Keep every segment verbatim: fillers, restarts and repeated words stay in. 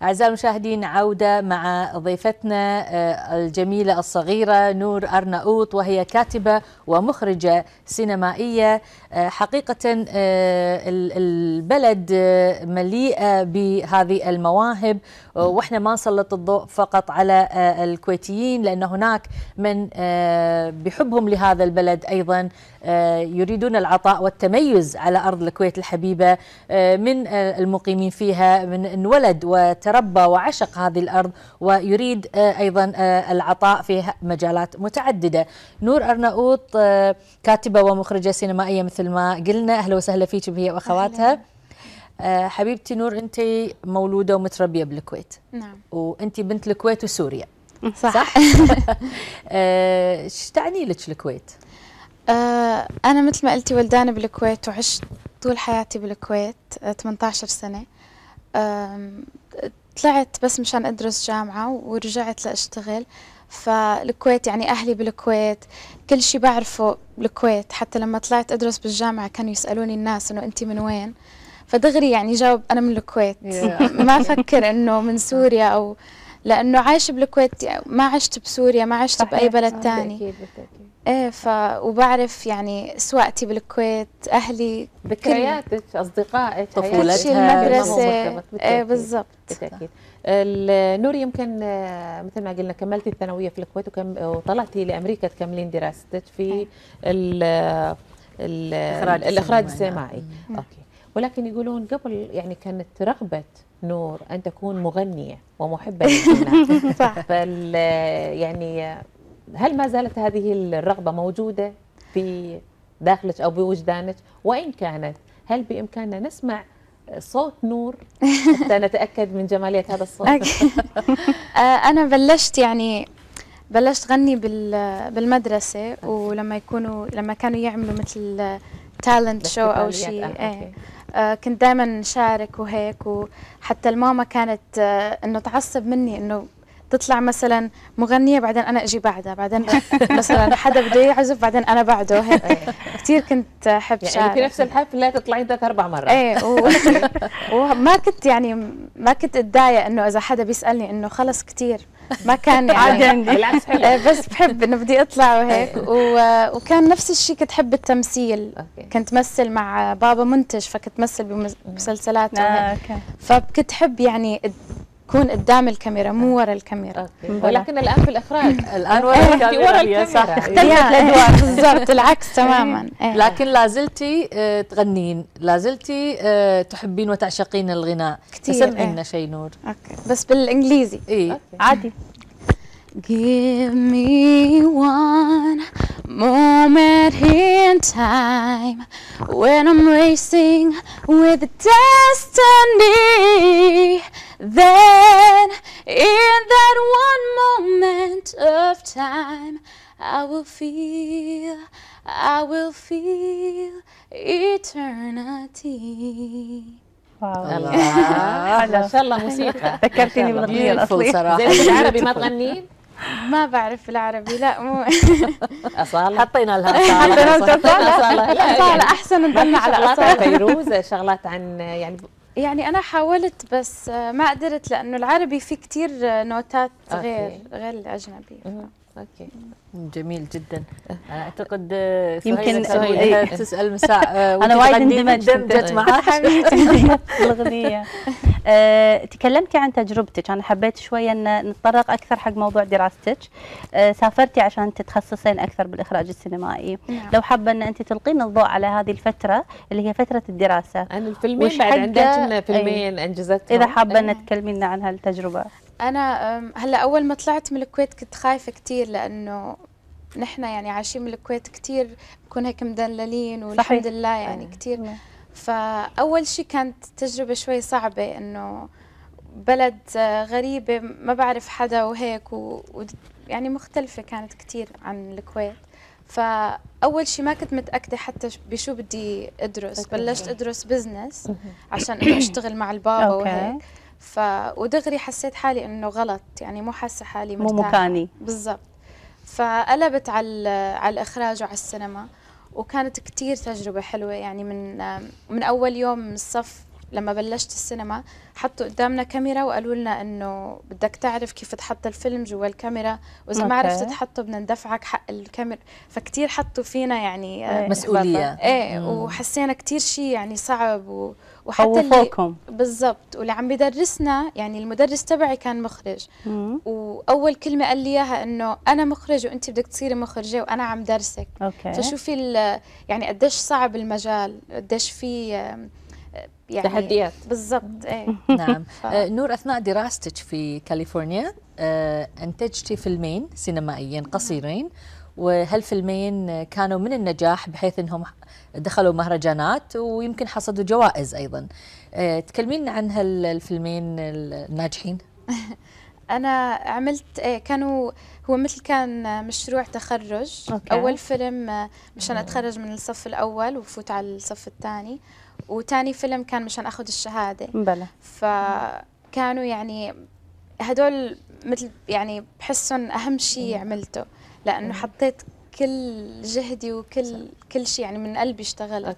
أعزائي المشاهدين، عودة مع ضيفتنا الجميلة الصغيرة نور أرناؤوط، وهي كاتبة ومخرجة سينمائية. حقيقة البلد مليئة بهذه المواهب، وإحنا ما نسلط الضوء فقط على الكويتيين، لأن هناك من بحبهم لهذا البلد أيضا يريدون العطاء والتميز على أرض الكويت الحبيبة، من المقيمين فيها، من انولد وتربى وعشق هذه الأرض ويريد أيضا العطاء في مجالات متعددة. نور أرناؤوط كاتبة ومخرجة سينمائية مثل ما قلنا. أهلا وسهلا فيك بهي وأخواتها. حبيبتي نور، أنت مولودة ومتربية بالكويت. نعم. وأنت بنت الكويت وسوريا، صح؟ صح؟ ايش تعني لك الكويت؟ آه أنا مثل ما قلتي ولدانة بالكويت وعشت طول حياتي بالكويت ثمانية عشر سنة. طلعت بس مشان أدرس جامعة ورجعت لأشتغل. فالكويت يعني أهلي بالكويت، كل شيء بعرفه بالكويت. حتى لما طلعت أدرس بالجامعة كانوا يسألوني الناس إنه أنتي من وين، فدغري يعني جاوب أنا من الكويت. ما أفكر إنه من سوريا، أو لأنه عايشة بالكويت، ما عشت بسوريا، ما عشت بأي بلد تاني. بالتأكيد بالتأكيد. ايه ف وبعرف يعني سواقتي بالكويت، اهلي، ذكرياتك، اصدقائك، طفولتها، المدرسه. ايه بالضبط. بالتاكيد. نور، يمكن مثل ما قلنا كملتي الثانويه في الكويت وكم وطلعتي لامريكا تكملين دراستك في ال ال الاخراج السينمائي. اوكي. ولكن يقولون قبل يعني كانت رغبه نور ان تكون مغنيه ومحبه للغناء. صح. فال يعني هل ما زالت هذه الرغبة موجودة في داخلك أو بوجدانك؟ وإن كانت، هل بإمكاننا نسمع صوت نور حتى نتأكد من جمالية هذا الصوت؟ أنا بلشت يعني بلشت غني بالمدرسة، ولما يكونوا لما كانوا يعملوا مثل تالنت شو أو شيء، آه آه كنت دائما نشارك وهيك. وحتى الماما كانت آه إنه تعصب مني إنه تطلع مثلا مغنيه بعدين انا اجي بعدها، بعدين مثلا حدا بده يعزف بعدين انا بعده هيك. كثير كنت احب يعني شارك في نفس الحفله تطلعين ثلاث اربع مرات. ايه و... وما كنت يعني ما كنت اتضايق انه اذا حدا بيسالني انه خلص كثير، ما كان يعني بالعكس حلو. إيه بس بحب انه بدي اطلع وهيك. و... وكان نفس الشيء كنت احب التمثيل. أوكي. كنت مثل مع بابا منتج، فكنت مثل بمسلسلات وهيك. فكنت احب يعني كون قدام الكاميرا مو ورا الكاميرا. أوكي. ولكن الان في الاخراج الان ورا الكاميرا، ورا الكاميرا اختلفت الادوار بالضبط، العكس تماما. لكن لازلتي تغنين، لازلتي تحبين وتعشقين الغناء كثير. سمعي لنا شيء نور. اوكي بس بالانجليزي. اي عادي. Give me one moment in time when I'm racing with destiny. Then in that one moment of time I will feel, I will feel eternity. الله ما شاء الله موسيقى. ذكرتيني بالاغنيه الاصليه. زين بالعربي ما تغنين؟ ما بعرف بالعربي، لا مو أصالة. حطينا لها حطينا أصالة. أصالة أحسن نغنى على أصالة. فيروز شغلات عن يعني يعني أنا حاولت بس ما قدرت، لأنه العربي فيه كتير نوتات غير أوكي. غير الأجنبي. اوكي جميل جدا. انا اعتقد يمكن سهيلة تسال مساء. انا وايد اندمجت اندمجت معك الاغنيه. أه، تكلمتي عن تجربتك، انا حبيت شويه ان نتطرق اكثر حق موضوع دراستك. أه، سافرتي عشان تتخصصين اكثر بالاخراج السينمائي. نعم. لو حابه ان انت تلقين الضوء على هذه الفتره اللي هي فتره الدراسه. عن الفيلمين بعد عندنا فيلمين انجزتهم، اذا حابه ان تكلمينا عن هالتجربه. أنا هلا أول ما طلعت من الكويت كنت خايفة كتير، لأنه نحن يعني عايشين بالكويت كتير بكون هيك مدللين، والحمد لله يعني كتير. فأول شيء كانت تجربة شوي صعبة، إنه بلد غريبة ما بعرف حدا وهيك، ويعني مختلفة كانت كتير عن الكويت. فأول شيء ما كنت متأكدة حتى بشو بدي أدرس. بلشت أدرس بزنس عشان إنه أشتغل مع البابا وهيك. ف ودغري حسيت حالي انه غلط، يعني مو حاسه حالي مرتاحه، مو مكاني بالضبط. فقلبت على على الاخراج وعلى السينما، وكانت كتير تجربه حلوه. يعني من من اول يوم من الصف لما بلشت السينما حطوا قدامنا كاميرا وقالوا لنا انه بدك تعرف كيف تحط الفيلم جوا الكاميرا، واذا ما عرفت تحطه بدنا ندفعك حق الكاميرا. فكتير حطوا فينا يعني ايه مسؤوليه، ايه وحسينا كتير شيء يعني صعب و وحتى اللي بالضبط. واللي عم بدرسنا يعني المدرس تبعي كان مخرج، مم. واول كلمه قال لي اياها انه انا مخرج وانت بدك تصيري مخرجه وانا عم درسك. أوكي. فشوفي يعني قديش صعب المجال، قديش في يعني تحديات. بالضبط. ايه نعم. ف... نور، اثناء دراستك في كاليفورنيا انتجتي فيلمين سينمائيين قصيرين، وهالفيلمين كانوا من النجاح بحيث انهم دخلوا مهرجانات ويمكن حصدوا جوائز ايضا. تكلمين عن هالفيلمين الناجحين. انا عملت كانوا هو مثل كان مشروع تخرج. أوكي. اول فيلم مشان اتخرج من الصف الاول وفوت على الصف الثاني، وثاني فيلم كان مشان اخذ الشهاده. بلى. فكانوا يعني هدول مثل يعني بحسهم اهم شيء عملته، لانه حطيت كل جهدي وكل كل شيء يعني من قلبي اشتغلت.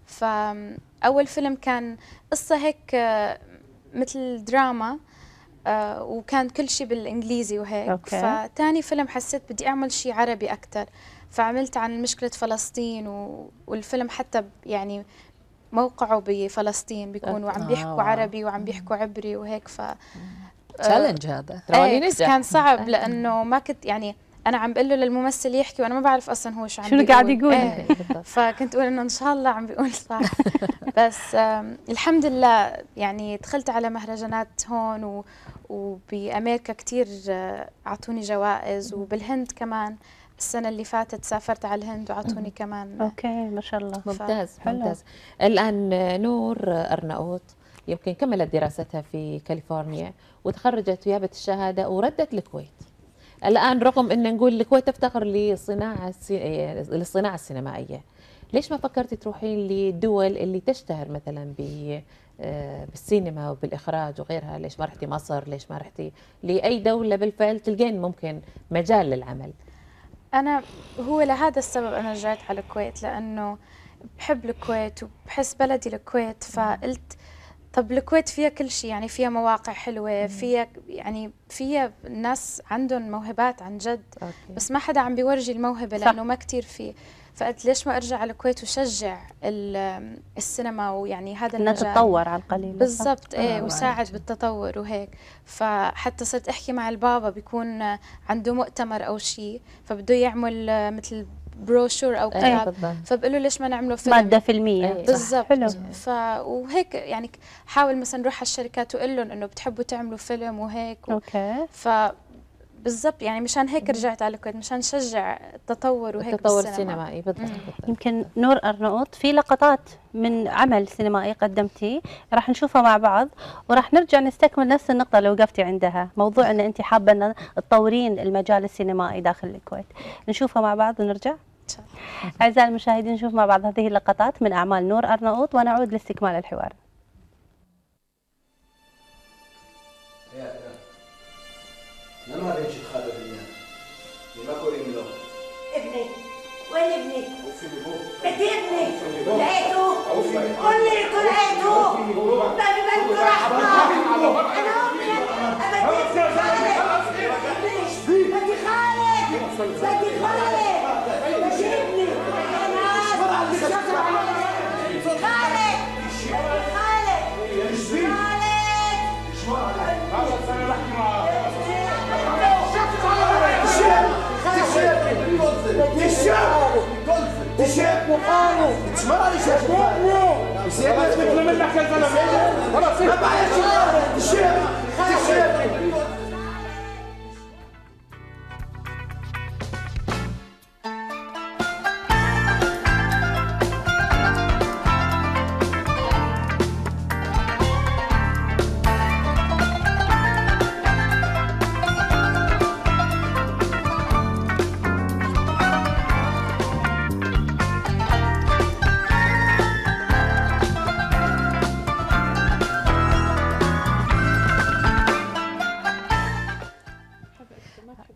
فاول فيلم كان قصه هيك مثل دراما، آه وكان كل شيء بالانجليزي وهيك. فتاني فيلم حسيت بدي اعمل شيء عربي اكثر، فعملت عن مشكله فلسطين، و... والفيلم حتى يعني موقعه بفلسطين بيكون وعم بيحكوا عربي وعم بيحكوا عبري وهيك. ف تشالنج هذا ايه كان صعب لانه ما كنت يعني انا عم بقول له للممثل يحكي وانا ما بعرف اصلا هو شو عم شنو قاعد يقول. ايه فكنت اقول انه ان شاء الله عم بيقول صح. بس الحمد لله يعني دخلت على مهرجانات هون و وبامريكا كثير اعطوني جوائز، وبالهند كمان السنه اللي فاتت سافرت على الهند وعطوني كمان. اوكي ما شاء الله. ممتاز ممتاز. الان نور أرناؤوط يمكن كملت دراستها في كاليفورنيا وتخرجت وجابت الشهاده وردت الكويت. الآن رغم أن نقول الكويت تفتخر للصناعة للصناعة السينمائية، ليش ما فكرتي تروحين للدول اللي تشتهر مثلا بالسينما وبالإخراج وغيرها؟ ليش ما رحتي مصر؟ ليش ما رحتي لأي دولة بالفعل تلقين ممكن مجال للعمل؟ أنا هو لهذا السبب أنا رجعت على الكويت، لأنه بحب الكويت وبحس بلدي الكويت. فقلت طب الكويت فيها كل شيء، يعني فيها مواقع حلوة، فيها يعني فيها ناس عندهم موهبات عن جد. أوكي. بس ما حدا عم بيورجي الموهبة لأنه ما كتير فيه. فقلت ليش ما أرجع على الكويت وشجع السينما ويعني هذا المجال إنها تتطور على القليل. بالضبط. إيه وساعد بالتطور وهيك. فحتى صرت أحكي مع البابا بيكون عنده مؤتمر أو شيء فبده يعمل مثل بروشور او كتاب، فبقول له ليش ما نعمله فيلم ماده فيلميه. بالضبط. ف وهيك يعني حاول مثلا نروح على الشركات وقول لهم انه بتحبوا تعملوا فيلم وهيك و... اوكي. ف بالضبط يعني مشان هيك رجعت على الكويت، مشان نشجع التطور وهيك التطور السينمائي. بالضبط. يمكن نور أرناؤوط في لقطات من عمل سينمائي قدمتيه راح نشوفها مع بعض، وراح نرجع نستكمل نفس النقطه اللي وقفتي عندها، موضوع ان انت حابه ان تطورين المجال السينمائي داخل الكويت. نشوفها مع بعض ونرجع. أعزائي المشاهدين نشوف مع بعض هذه اللقطات من أعمال نور أرناؤوط ونعود لاستكمال الحوار. لما بنشي خالد اليوم لما كوري ملو ابني وين ابني؟ بدي ابني لقيته قل لي كل لقيته بدي بدي رحمة أنا أمي بدي خالد بدي خالد بدي خالد بدي ابني أنا بدي خالد تشيب وقالوا تشمر شاشه تشيب مثل منك يا زلمه خلاص ما بعرف تشيب تشيب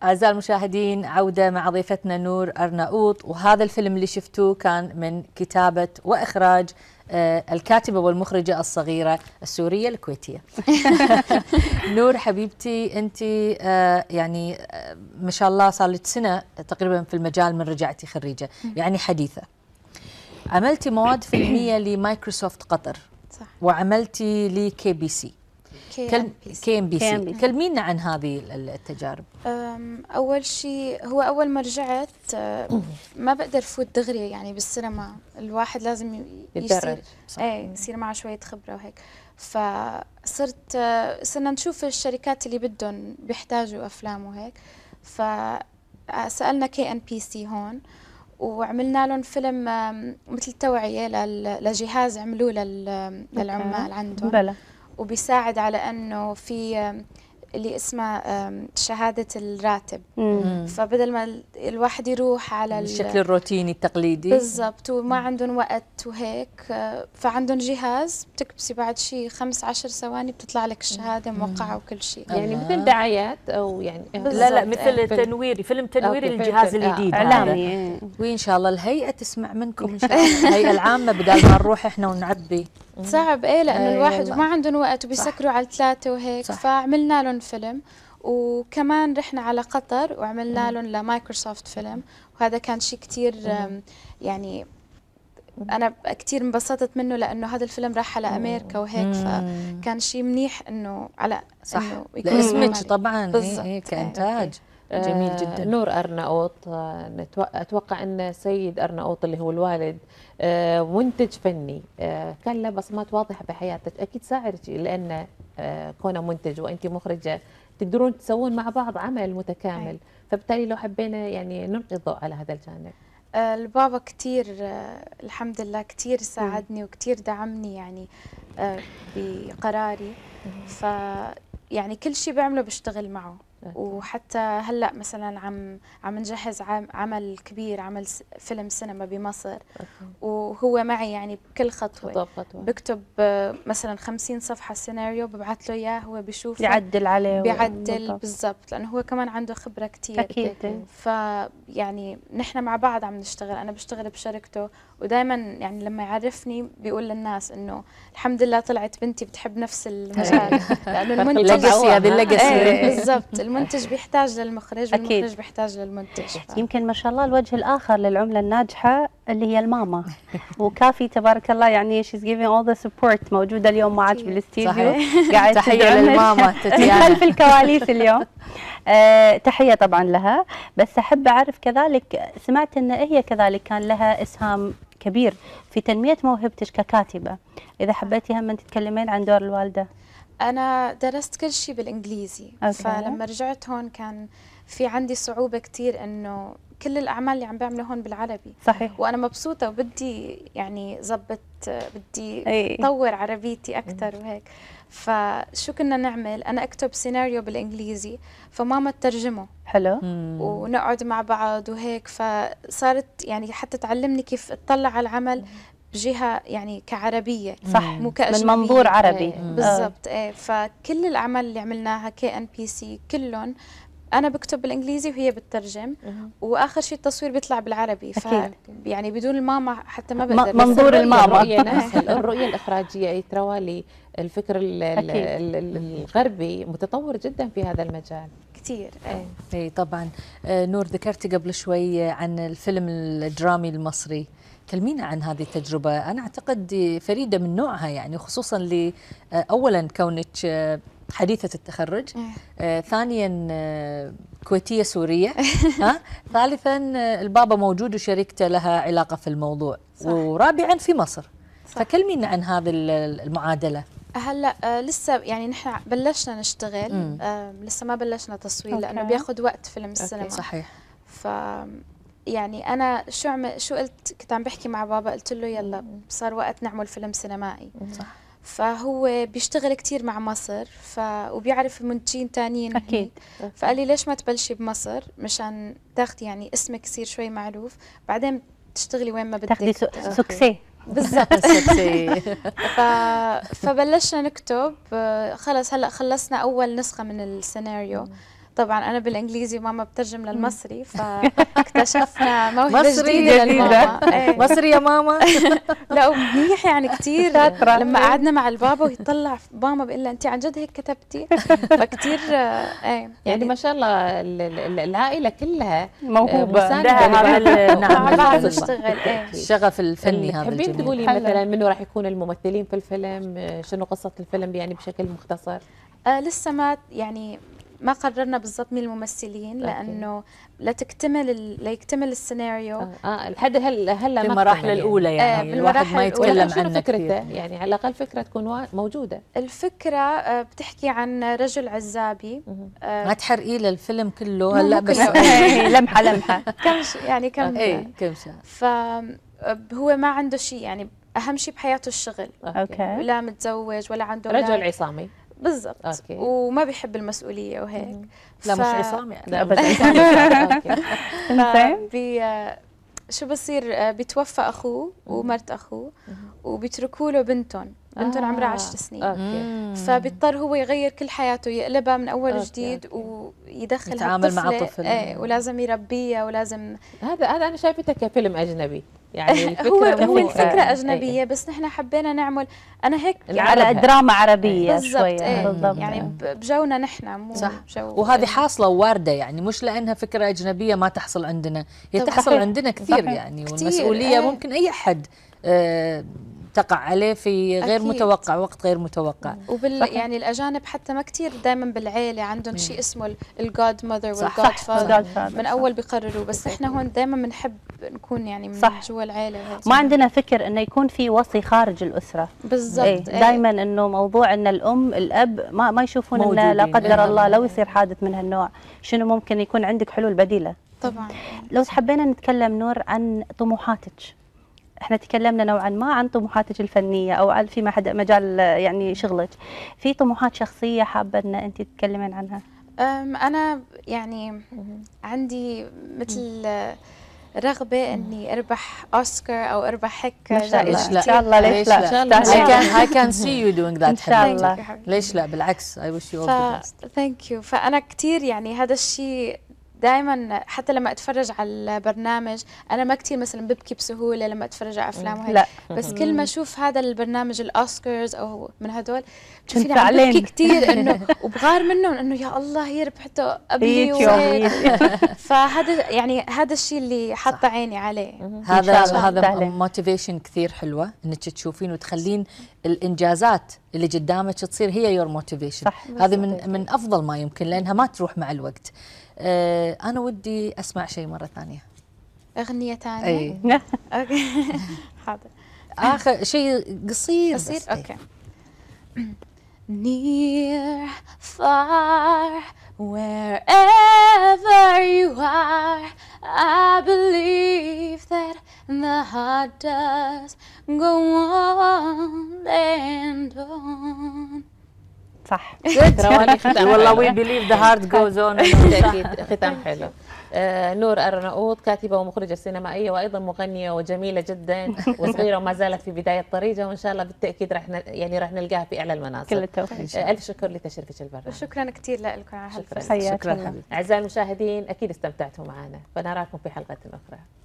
أعزائي المشاهدين، عودة مع ضيفتنا نور أرناؤوط، وهذا الفيلم اللي شفتوه كان من كتابة وإخراج آه الكاتبة والمخرجة الصغيرة السورية الكويتية. نور حبيبتي، أنت آه يعني آه ما شاء الله صار لك سنة تقريبا في المجال من رجعتي خريجة، يعني حديثة. عملتي مواد فيلمية لمايكروسوفت قطر، صح. وعملتي لكي بي سي كي ام بي سي. كلمينا عن هذه التجارب. اول شيء، هو اول ما رجعت ما بقدر فوت دغري يعني بالسينما، الواحد لازم يصير ايه يصير معه شويه خبره وهيك. فصرت صرنا نشوف الشركات اللي بدهم بيحتاجوا افلام وهيك، فسالنا كي ان بي سي هون وعملنا لهم فيلم مثل توعيه لجهاز عملوه للعمال عندهم بلا. وبيساعد على انه في اللي اسمها شهاده الراتب. مم. فبدل ما الواحد يروح على الشكل الروتيني التقليدي بالضبط وما عندهم وقت وهيك، فعندهم جهاز بتكبسي بعد شيء خمس عشر ثواني بتطلع لك الشهاده موقعه وكل شيء. يعني مثل دعايات او يعني لا لا مثل تنويري، فيلم تنويري للجهاز الجديد اعلامي. وان شاء الله الهيئه تسمع منكم ان شاء الله، الهيئه العامه بدل ما نروح احنا ونعبي. صعب ايه لانه الواحد ما عندهم وقت وبيسكروا على الثلاثه وهيك. صح. فعملنا لهم فيلم، وكمان رحنا على قطر وعملنا لهم لمايكروسوفت فيلم، وهذا كان شيء كتير يعني انا كتير انبسطت منه لانه هذا الفيلم راح على امريكا وهيك، فكان شيء منيح انه على صح انه يكون اسمك طبعا إيه كانتاج. جميل جدا. آه نور أرناؤوط، آه أتوقع أن سيد أرناؤوط اللي هو الوالد آه منتج فني، آه كان له بصمات واضحة بحياتك، أكيد ساعدك لأن آه كونه منتج وأنت مخرجة تقدرون تسوون مع بعض عمل متكامل. أي. فبالتالي لو حبينا يعني نلقي الضوء على هذا الجانب. آه البابا كتير آه الحمد لله كتير ساعدني وكتير دعمني يعني آه بقراري، ف يعني كل شيء بعمله بشتغل معه. وحتى هلا مثلا عم عم نجهز عمل كبير، عمل فيلم سينما بمصر، وهو معي يعني بكل خطوه خطوه, خطوة. بكتب مثلا خمسين صفحه سيناريو، ببعث له اياه، هو بيشوف يعدل عليه بيعدل بالضبط، لانه هو كمان عنده خبره كثير اكيد. فيعني نحن مع بعض عم نشتغل، انا بشتغل بشركته، ودائما يعني لما يعرفني بيقول للناس انه الحمد لله طلعت بنتي بتحب نفس المجال، لانه المنتج هذه الليجاسي بالضبط، المنتج بيحتاج للمخرج والمخرج بيحتاج للمنتج. ف... يمكن ما شاء الله الوجه الاخر للعمله الناجحه اللي هي الماما، وكافي تبارك الله يعني she's giving all the support، موجوده اليوم معك بالاستديو، قاعده تحيه للماما تتيانا خلف الكواليس اليوم. أه تحيه طبعا لها، بس احب اعرف كذلك، سمعت ان هي كذلك كان لها اسهام كبير في تنميه موهبتك ككاتبه، اذا حبيتي هم تتكلمين عن دور الوالده. أنا درست كل شيء بالإنجليزي. أوكي. فلما رجعت هون كان في عندي صعوبة كتير إنه كل الأعمال اللي عم بعمله هون بالعربي. صحيح. وأنا مبسوطة وبدي يعني زبط، بدي أي. طور عربيتي أكتر وهيك. فشو كنا نعمل؟ أنا أكتب سيناريو بالإنجليزي، فماما تترجمه. حلو. ونقعد مع بعض وهيك، فصارت يعني حتى تعلمني كيف أطلع على العمل بجهة يعني كعربية، صح، مو من منظور عربي. ايه بالضبط. ايه فكل الأعمال اللي عملناها كي ان بي سي كلهم أنا بكتب بالإنجليزي وهي بتترجم، وآخر شيء التصوير بيطلع بالعربي. ف يعني بدون الماما حتى ما بقدر. منظور الماما الرؤية نفسها، الرؤية الإخراجية يتروالي الفكر الغربي متطور جدا في هذا المجال كثير. ايه ايه طبعا. نور ذكرتي قبل شوي عن الفيلم الدرامي المصري، كلمينا عن هذه التجربة. أنا أعتقد فريدة من نوعها، يعني خصوصا ل أولا كونك حديثة التخرج، آه، ثانيا آه، كويتية سورية، ها ثالثا آه، البابا موجود وشركته لها علاقة في الموضوع، صح. ورابعا في مصر. صح. فكلمينا عن هذه المعادلة. هلا آه لسه يعني نحن بلشنا نشتغل، آه لسه ما بلشنا تصوير. أوكي. لأنه بياخذ وقت فيلم السينما. صحيح. ف يعني أنا شو عمل شو قلت، كنت عم بحكي مع بابا، قلت له يلا صار وقت نعمل فيلم سينمائي. صح. فهو بيشتغل كتير مع مصر، ف وبيعرف منتجين تانيين. أكيد. فقال لي ليش ما تبلشي بمصر مشان تاخدي يعني اسمك يصير شوي معروف، بعدين تشتغلي وين ما بدك، تاخدي سكسي. بالضبط. ف... فبلشنا نكتب. خلص هلا خلصنا أول نسخة من السيناريو، طبعا انا بالانجليزي وماما بترجم للمصري، فاكتشفنا موهبه مصري جديده للماما. ايه. مصري يا ماما. لا ومنيح يعني كثير. لما قعدنا مع البابا ويطلع ماما بيقول لها انت عن جد هيك كتبتي؟ فكثير ايه يعني ما شاء الله ال- ال- العائله كلها موهوبه نعم. مع بعض الشغف نشتغل. ايه. الشغف الفني هذا تحبين الجميل. تقولي مثلا منو راح يكون الممثلين في الفيلم؟ آه، شنو قصه الفيلم يعني بشكل مختصر؟ آه لسه ما يعني ما قررنا بالضبط مين الممثلين، لانه لتكتمل ال- ليكتمل السيناريو. اه, آه لحد هل هلا في ما المراحل اكتمل الاولى آه، يعني الواحد بالمراحل ما الأولى. يتكلم شنو عنه فكرته؟ كثير. يعني على الاقل فكره تكون وا- موجوده. الفكره آه بتحكي عن رجل عزابي. آه ما تحرقي له الفيلم كله مو هلا كله. بس. إيه، لمحه لمحه. كم ش- يعني كم. اي كم ساعه. فهو ما عنده شيء، يعني اهم شيء بحياته الشغل، اوكي. لا متزوج ولا عنده رجل أولاد. عصامي. بالضبط. أوكي. وما بيحب المسؤوليه وهيك. لا ف- مش عصام يعني. لا بس عصامي. اوكي. زين. بي شو بصير آه، بيتوفى اخوه ومرت اخوه وبيتركوا له بنتهم بنتهم آه. عمرها عشر سنين. اوكي. فبيضطر هو يغير كل حياته، يقلبها من اول أوكي، جديد أوكي. ويدخل يتعامل مع هالطفلة، طفل. ايه ولازم يربيها ولازم. هذا هذا انا شايفته كفيلم اجنبي يعني. الفكره هو هو مو- الفكره آه، اجنبيه إيه. بس نحن حبينا نعمل انا هيك العرب على دراما عربيه بالضبط. شويه. ايه بالضبط. يعني ب- بجونا نحن مو صح. بجو. وهذه حاصله ووارده يعني، مش لانها فكره اجنبيه ما تحصل عندنا، هي طبعاً. تحصل صحيح. عندنا كثير صحيح. يعني. كتير، والمسؤوليه إيه. ممكن اي احد آه تقع عليه في غير أكيد. متوقع، وقت غير متوقع. وبال يعني الاجانب حتى ما كثير دائما بالعيله عندهم شيء اسمه الجاد ماذر صح. والجاد صح. فاذر Godfather. من اول بيقرروا، بس احنا هون دائما بنحب نكون يعني من صح. جوا العيله وهيك. ما عندنا فكر انه يكون في وصي خارج الاسره. بالضبط. إيه. إيه. دائما انه موضوع ان الام الاب ما ما يشوفون انه لا موجودين. قدر إيه. الله لو يصير حادث من هالنوع شنو ممكن يكون عندك حلول بديله. طبعا. لو حبينا نتكلم نور عن طموحاتك، احنا تكلمنا نوعا ما عن طموحاتك الفنيه او عن في مد- مجال يعني شغلك، في طموحات شخصيه حابه ان انت تتكلمين عنها؟ أم انا يعني عندي مثل رغبه اني اربح اوسكار او اربح هيك ما شاء الله. جائزة لا. ان شاء الله ليش لا؟ ليش لا؟ I تستاهلين. can I can see you doing that. إن شاء حبيبتي. الله. ليش لا؟ بالعكس I wish you all ف the best. ثانك يو. فانا كثير يعني هذا الشيء دائما حتى لما اتفرج على البرنامج انا ما كثير مثلا ببكي بسهوله لما اتفرج على افلام وهيك، لا. بس كل ما اشوف هذا البرنامج الاوسكارز او من هدول بشوفني عم تنفعلين. ببكي كثير انه وبغار منهم انه يا الله هي ربحته قبلي هيك وهيك. وهيك. فهذا يعني هذا الشيء اللي حاطه عيني عليه. هذا الله. هذا تستاهلين. موتيفيشن كثير حلوه انك تشوفين وتخلين الانجازات اللي قدامك تصير هي يور موتيفيشن. صح. هذه من من افضل ما يمكن لانها ما تروح مع الوقت. آه انا ودي اسمع شيء مره ثانيه. اغنيه ثانيه. اي اوكي. حاضر. اخر شيء قصير قصير. بس. أي. اوكي. Near, far, wherever you are, I believe that the heart does go on and on. صح. رواني ختام والله حلو. we believe the heart goes on. بالتأكيد ختام حلو. آه نور أرناؤوط كاتبة ومخرجة سينمائية وأيضا مغنية وجميلة جدا وصغيرة وما زالت في بداية طريقها، وإن شاء الله بالتأكيد راح ن... يعني راح نلقاها في أعلى المناصب. كل التوفيق. آه ألف شكر لتشريفك البرنامج. شكرا كثير لكم على شكراً. هالفرصة. حياك شكرا الله. حبيبتي. أعزائي المشاهدين أكيد استمتعتوا معنا، فنراكم في حلقة أخرى.